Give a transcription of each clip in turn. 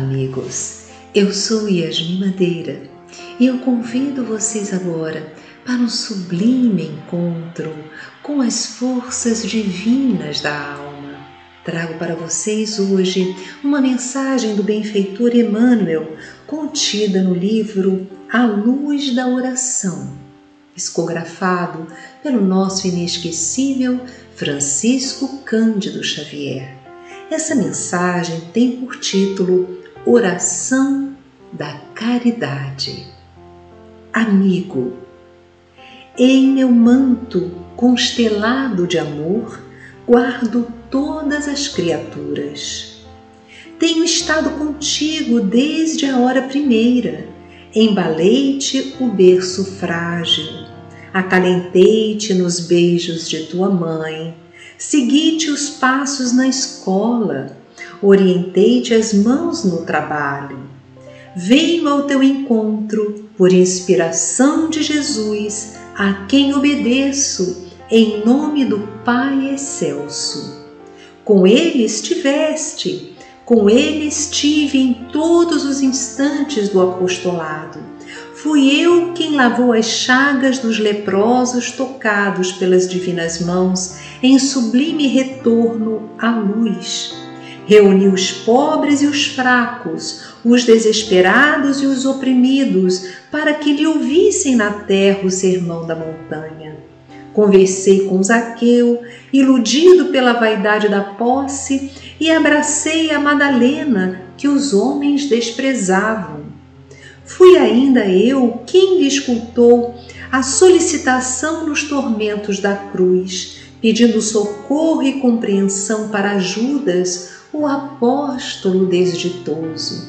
amigos! Eu sou Yasmin Madeira e eu convido vocês agora para um sublime encontro com as forças divinas da alma. Trago para vocês hoje uma mensagem do benfeitor Emmanuel, contida no livro A Luz da Oração, psicografado pelo nosso inesquecível Francisco Cândido Xavier. Essa mensagem tem por título Oração da Caridade. Amigo, em meu manto constelado de amor, guardo todas as criaturas. Tenho estado contigo desde a hora primeira, embalei-te o berço frágil, acalentei-te nos beijos de tua mãe, segui-te os passos na escola, orientei-te as mãos no trabalho. Venho ao teu encontro por inspiração de Jesus, a quem obedeço em nome do Pai excelso. Com ele estiveste, com ele estive em todos os instantes do apostolado. Fui eu quem lavou as chagas dos leprosos tocados pelas divinas mãos em sublime retorno à luz. Reuni os pobres e os fracos, os desesperados e os oprimidos, para que lhe ouvissem na terra o sermão da montanha. Conversei com Zaqueu, iludido pela vaidade da posse, e abracei a Madalena, que os homens desprezavam. Fui ainda eu quem lhe escutou a solicitação nos tormentos da cruz, pedindo socorro e compreensão para Judas, o apóstolo desditoso.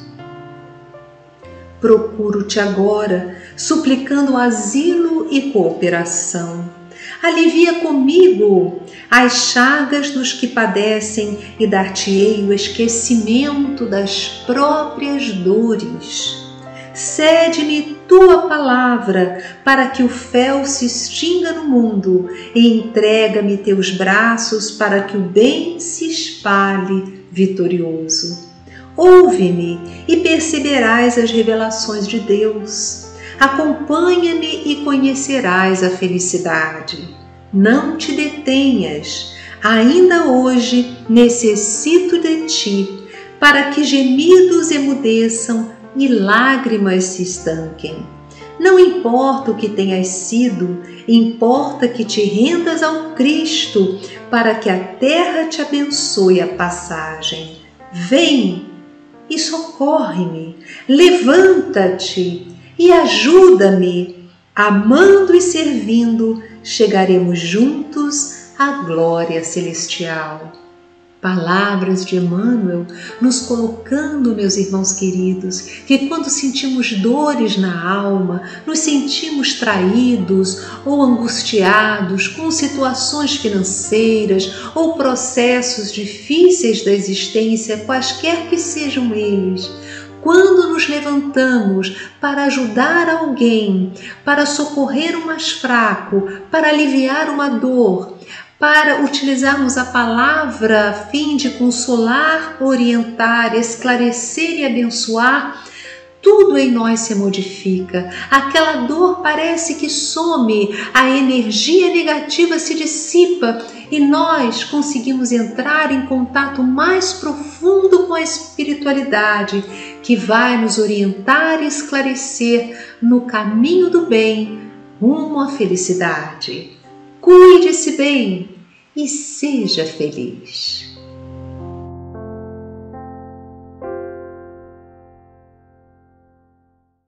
Procuro-te agora, suplicando asilo e cooperação. Alivia comigo as chagas dos que padecem e dar-te-ei o esquecimento das próprias dores. Cede-me tua palavra para que o fel se extinga no mundo e entrega-me teus braços para que o bem se espalhe vitorioso. Ouve-me e perceberás as revelações de Deus. Acompanha-me e conhecerás a felicidade. Não te detenhas. Ainda hoje necessito de ti, para que gemidos emudeçam e lágrimas se estanquem. Não importa o que tenhas sido, importa que te rendas ao Cristo, para que a terra te abençoe a passagem. Vem e socorre-me, levanta-te e ajuda-me. Amando e servindo, chegaremos juntos à glória celestial. Palavras de Emmanuel nos colocando, meus irmãos queridos, que quando sentimos dores na alma, nos sentimos traídos ou angustiados com situações financeiras ou processos difíceis da existência, quaisquer que sejam eles, quando nos levantamos para ajudar alguém, para socorrer o mais fraco, para aliviar uma dor, para utilizarmos a palavra a fim de consolar, orientar, esclarecer e abençoar, tudo em nós se modifica. Aquela dor parece que some, a energia negativa se dissipa e nós conseguimos entrar em contato mais profundo com a espiritualidade, que vai nos orientar e esclarecer no caminho do bem, rumo à felicidade. Cuide-se bem e seja feliz.